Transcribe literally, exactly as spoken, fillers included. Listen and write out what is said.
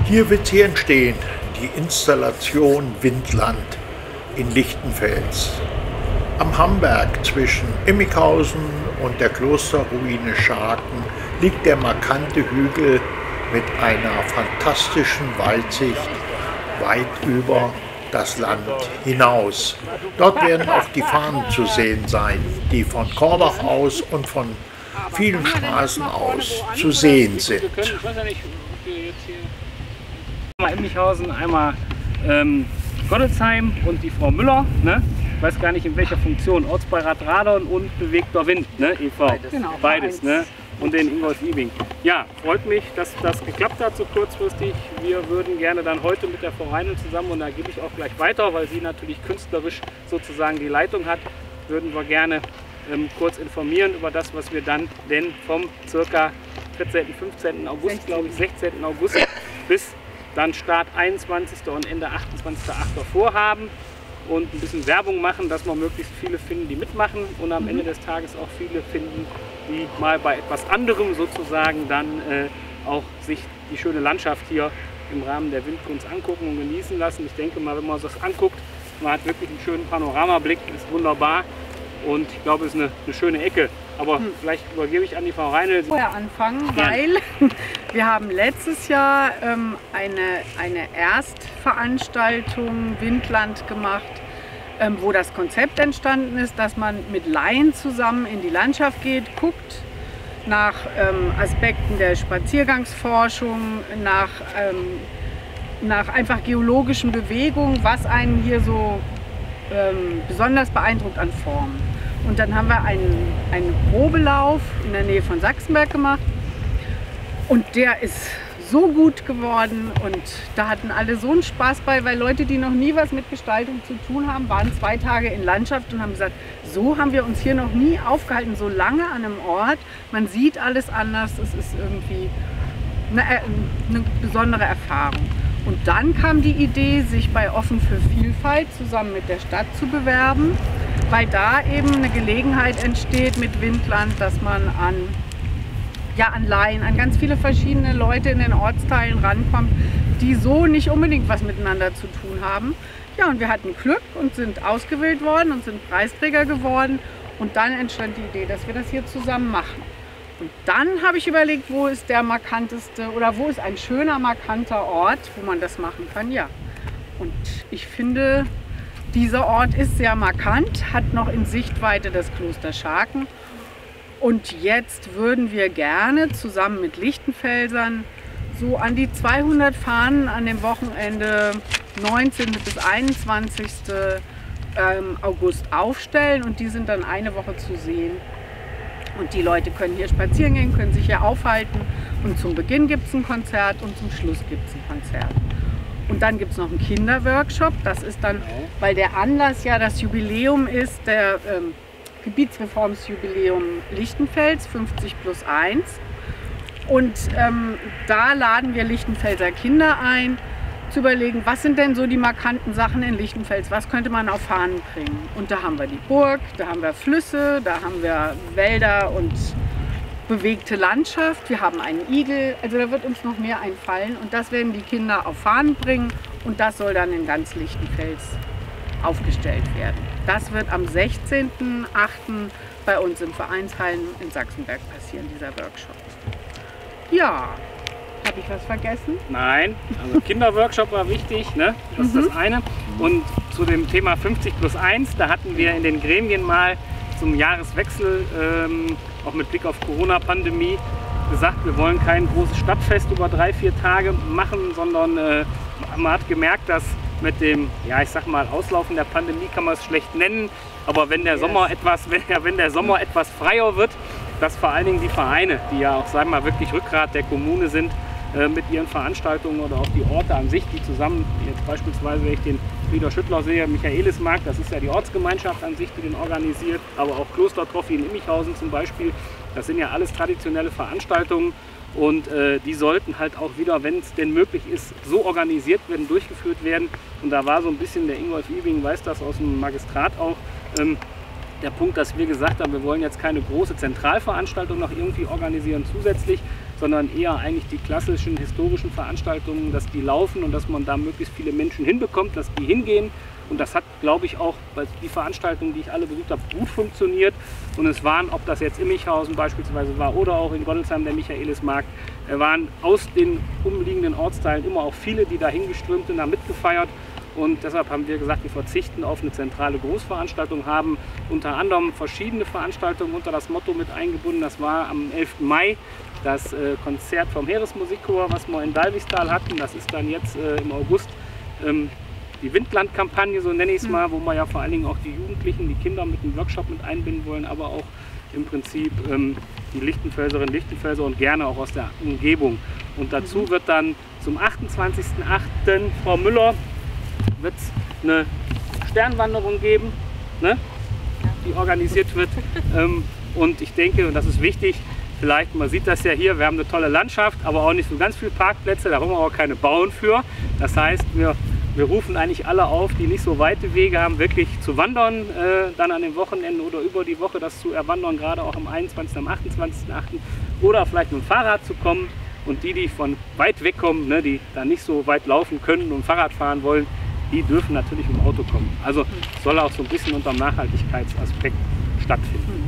Hier wird sie entstehen, die Installation Windland in Lichtenfels. Am Hamberg zwischen Immighausen und der Klosterruine Scharken liegt der markante Hügel mit einer fantastischen Waldsicht weit über das Land hinaus. Dort werden auch die Fahnen zu sehen sein, die von Korbach aus und von vielen Straßen aus zu sehen sind. Einmal Immighausen, einmal ähm, Gottesheim und die Frau Müller, ne? Ich weiß gar nicht in welcher Funktion, Ortsbeirat Radon und Bewegter Wind, ne, E V? Beides, genau, beides, ne? Und den Ingolf Ibing. Ja, freut mich, dass das geklappt hat so kurzfristig. Wir würden gerne dann heute mit der Frau Reinl zusammen, und da gebe ich auch gleich weiter, weil sie natürlich künstlerisch sozusagen die Leitung hat, würden wir gerne ähm, kurz informieren über das, was wir dann denn vom circa vierzehnten, fünfzehnten August, glaube ich, sechzehnten August bis dann Start einundzwanzigsten und Ende achtundzwanzigsten achten vorhaben. Und ein bisschen Werbung machen, dass wir möglichst viele finden, die mitmachen, und am mhm. Ende des Tages auch viele finden, die mal bei etwas anderem sozusagen dann äh, auch sich die schöne Landschaft hier im Rahmen der Windkunst angucken und genießen lassen. Ich denke mal, wenn man sich das anguckt, man hat wirklich einen schönen Panoramablick, ist wunderbar, und ich glaube, es ist eine, eine schöne Ecke. Aber hm. vielleicht übergebe ich an die Frau Reinl. Vorher anfangen, weil wir haben letztes Jahr ähm, eine, eine Erstveranstaltung Windland gemacht, ähm, wo das Konzept entstanden ist, dass man mit Laien zusammen in die Landschaft geht, guckt nach ähm, Aspekten der Spaziergangsforschung, nach, ähm, nach einfach geologischen Bewegungen, was einen hier so ähm, besonders beeindruckt an Formen. Und dann haben wir einen, einen Probelauf in der Nähe von Sachsenberg gemacht, und der ist so gut geworden, und da hatten alle so einen Spaß bei, weil Leute, die noch nie was mit Gestaltung zu tun haben, waren zwei Tage in Landschaft und haben gesagt, so haben wir uns hier noch nie aufgehalten, so lange an einem Ort, man sieht alles anders, es ist irgendwie eine, eine besondere Erfahrung. Und dann kam die Idee, sich bei Offen für Vielfalt zusammen mit der Stadt zu bewerben, weil da eben eine Gelegenheit entsteht mit Windland, dass man an, ja, an Laien, an ganz viele verschiedene Leute in den Ortsteilen rankommt, die so nicht unbedingt was miteinander zu tun haben. Ja, und wir hatten Glück und sind ausgewählt worden und sind Preisträger geworden, und dann entstand die Idee, dass wir das hier zusammen machen. Und dann habe ich überlegt, wo ist der markanteste oder wo ist ein schöner, markanter Ort, wo man das machen kann. Ja, und ich finde, dieser Ort ist sehr markant, hat noch in Sichtweite das Kloster Scharken. Und jetzt würden wir gerne zusammen mit Lichtenfelsern so an die zweihundert Fahnen an dem Wochenende neunzehnten bis einundzwanzigsten August aufstellen, und die sind dann eine Woche zu sehen. Und die Leute können hier spazieren gehen, können sich hier aufhalten, und zum Beginn gibt es ein Konzert und zum Schluss gibt es ein Konzert. Und dann gibt es noch einen Kinderworkshop, das ist dann, weil der Anlass ja das Jubiläum ist, der ähm, Gebietsreformsjubiläum Lichtenfels, fünfzig plus eins. Und ähm, da laden wir Lichtenfelser Kinder ein, zu überlegen, was sind denn so die markanten Sachen in Lichtenfels, was könnte man auf Fahnen bringen. Und da haben wir die Burg, da haben wir Flüsse, da haben wir Wälder und bewegte Landschaft, wir haben einen Igel, also da wird uns noch mehr einfallen, und das werden die Kinder auf Fahnen bringen, und das soll dann in ganz Lichtenfels aufgestellt werden. Das wird am sechzehnten achten bei uns im Vereinsheim in Sachsenberg passieren, dieser Workshop. Ja. Habe ich was vergessen? Nein, also Kinderworkshop war wichtig, ne? Das mhm. ist das eine. Und zu dem Thema fünfzig plus eins, da hatten wir in den Gremien mal zum Jahreswechsel, ähm, auch mit Blick auf Corona-Pandemie, gesagt, wir wollen kein großes Stadtfest über drei, vier Tage machen, sondern äh, man hat gemerkt, dass mit dem, ja, ich sag mal, Auslaufen der Pandemie kann man es schlecht nennen, aber wenn der yes. Sommer etwas, wenn, ja, wenn der Sommer etwas freier wird, dass vor allen Dingen die Vereine, die ja auch, sagen wir mal, wirklich Rückgrat der Kommune sind, mit ihren Veranstaltungen oder auch die Orte an sich, die zusammen, jetzt beispielsweise, wenn ich den Frieder Schüttler sehe, Michaelismarkt, das ist ja die Ortsgemeinschaft an sich, die den organisiert, aber auch Klostertrophy in Immighausen zum Beispiel, das sind ja alles traditionelle Veranstaltungen, und äh, die sollten halt auch wieder, wenn es denn möglich ist, so organisiert werden, durchgeführt werden. Und da war so ein bisschen, der Ingolf Ibing weiß das aus dem Magistrat auch, ähm, der Punkt, dass wir gesagt haben, wir wollen jetzt keine große Zentralveranstaltung noch irgendwie organisieren zusätzlich, sondern eher eigentlich die klassischen historischen Veranstaltungen, dass die laufen und dass man da möglichst viele Menschen hinbekommt, dass die hingehen. Und das hat, glaube ich, auch bei die Veranstaltungen, die ich alle besucht habe, gut funktioniert. Und es waren, ob das jetzt Immichhausen beispielsweise war oder auch in Gottelsheim der Michaelismarkt, waren aus den umliegenden Ortsteilen immer auch viele, die da hingeströmt sind, da mitgefeiert. Und deshalb haben wir gesagt, wir verzichten auf eine zentrale Großveranstaltung, haben unter anderem verschiedene Veranstaltungen unter das Motto mit eingebunden. Das war am elften Mai das äh, Konzert vom Heeresmusikchor, was wir in Dalwichstal hatten. Das ist dann jetzt äh, im August ähm, die Windland-Kampagne, so nenne ich es mal, wo wir ja vor allen Dingen auch die Jugendlichen, die Kinder mit einem Workshop mit einbinden wollen, aber auch im Prinzip ähm, die Lichtenfelserinnen, Lichtenfelser und gerne auch aus der Umgebung. Und dazu wird dann zum achtundzwanzigsten achten Frau Müller wird es eine Sternwanderung geben, ne, die organisiert wird. ähm, und ich denke, und das ist wichtig, vielleicht, man sieht das ja hier, wir haben eine tolle Landschaft, aber auch nicht so ganz viele Parkplätze, da haben wir auch keine Bauen für. Das heißt, wir, wir rufen eigentlich alle auf, die nicht so weite Wege haben, wirklich zu wandern, äh, dann an den Wochenenden oder über die Woche das zu erwandern, gerade auch am einundzwanzigsten, am achtundzwanzigsten achten oder vielleicht mit dem Fahrrad zu kommen. Und die, die von weit weg kommen, ne, die da nicht so weit laufen können und Fahrrad fahren wollen, die dürfen natürlich mit dem Auto kommen. Also soll auch so ein bisschen unter dem Nachhaltigkeitsaspekt stattfinden.